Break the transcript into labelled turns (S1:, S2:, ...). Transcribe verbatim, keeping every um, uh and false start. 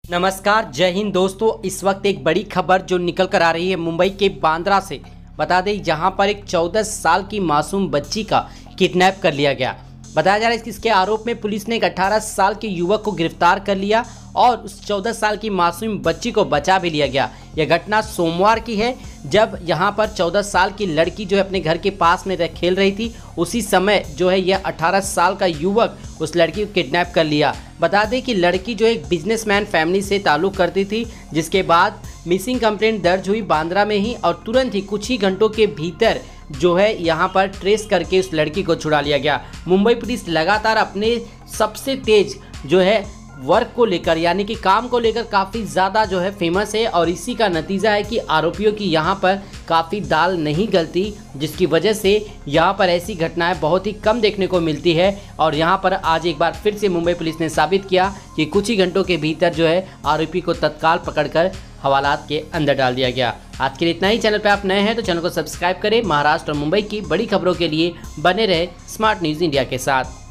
S1: नमस्कार, जय हिंद दोस्तों। इस वक्त एक बड़ी खबर जो निकल कर आ रही है मुंबई के बांद्रा से। बता दें जहां पर एक चौदह साल की मासूम बच्ची का किडनैप कर लिया गया। बताया जा रहा है कि इसके आरोप में पुलिस ने एक अठारह साल के युवक को गिरफ्तार कर लिया और उस चौदह साल की मासूम बच्ची को बचा भी लिया गया। यह घटना सोमवार की है, जब यहां पर चौदह साल की लड़की जो है अपने घर के पास में खेल रही थी। उसी समय जो है यह अठारह साल का युवक उस लड़की को किडनैप कर लिया। बता दें कि लड़की जो एक बिजनेसमैन फैमिली से ताल्लुक़ करती थी, जिसके बाद मिसिंग कंप्लेंट दर्ज हुई बांद्रा में ही और तुरंत ही कुछ ही घंटों के भीतर जो है यहाँ पर ट्रेस करके उस लड़की को छुड़ा लिया गया। मुंबई पुलिस लगातार अपने सबसे तेज जो है वर्क को लेकर यानी कि काम को लेकर काफ़ी ज़्यादा जो है फेमस है और इसी का नतीजा है कि आरोपियों की यहाँ पर काफ़ी दाल नहीं गलती, जिसकी वजह से यहाँ पर ऐसी घटनाएं बहुत ही कम देखने को मिलती है। और यहाँ पर आज एक बार फिर से मुंबई पुलिस ने साबित किया कि कुछ ही घंटों के भीतर जो है आरोपी को तत्काल पकड़कर हवालात के अंदर डाल दिया गया। आज के लिए इतना ही। चैनल पर आप नए हैं तो चैनल को सब्सक्राइब करें। महाराष्ट्र और मुंबई की बड़ी खबरों के लिए बने रहे स्मार्ट न्यूज़ इंडिया के साथ।